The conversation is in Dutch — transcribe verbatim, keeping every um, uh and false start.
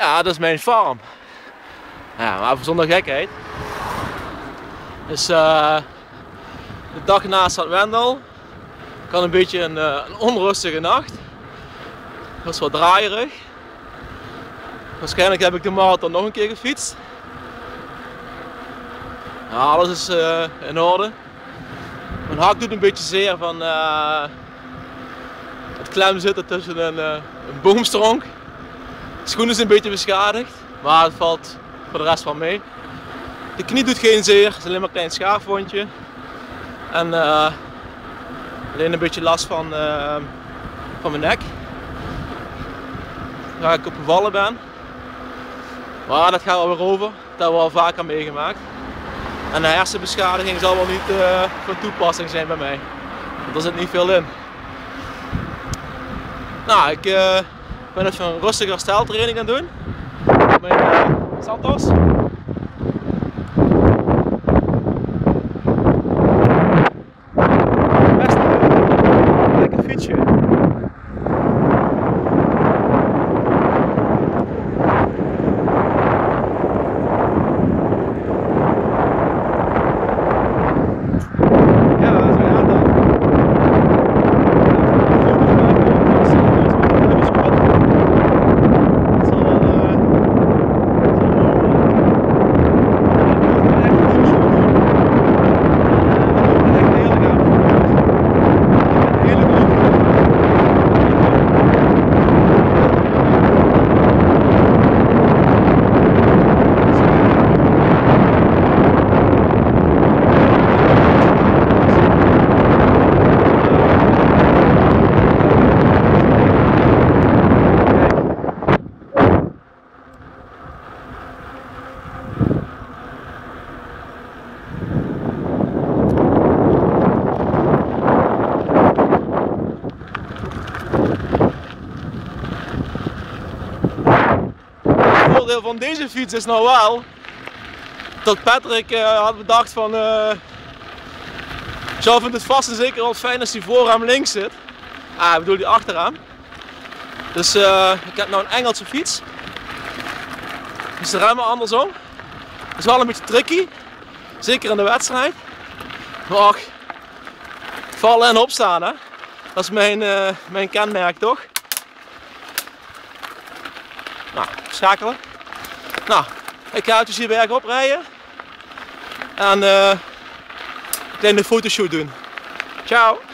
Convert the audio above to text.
Ja, dat is mijn farm. Ja, maar even zonder gekheid. Dus uh, de dag naast had Wendel. Ik had een beetje een, uh, een onrustige nacht. Het was wat draaierig. Waarschijnlijk heb ik de marathon nog een keer gefietst. Ja, alles is uh, in orde. Mijn hak doet een beetje zeer van uh, het klem zitten tussen een, uh, een boomstronk. De schoen is een beetje beschadigd, maar het valt voor de rest wel mee. De knie doet geen zeer, het is alleen maar een klein schaafwondje. En uh, alleen een beetje last van, uh, van mijn nek. Waar ik op gevallen ben. Maar dat gaat wel weer over, dat hebben we al vaker meegemaakt. En de hersenbeschadiging zal wel niet uh, van toepassing zijn bij mij. Want er zit niet veel in. Nou, ik uh, ben even een rustige hersteltraining aan het doen. Op mijn uh, Santos. Best een lekker fietsje. Het voordeel van deze fiets is nou wel dat Patrick uh, had bedacht van uh, Charles vindt het vast en zeker wel fijn als die voorrem links zit. Ah, ik bedoel die achterrem. Dus uh, ik heb nou een Engelse fiets. Dus de remmen andersom. Dat is wel een beetje tricky. Zeker in de wedstrijd. Maar vallen en opstaan, hè. Dat is mijn, uh, mijn kenmerk toch. Nou, schakelen. Nou, ik ga dus hier bergop rijden. En uh, een kleine fotoshoot doen. Ciao!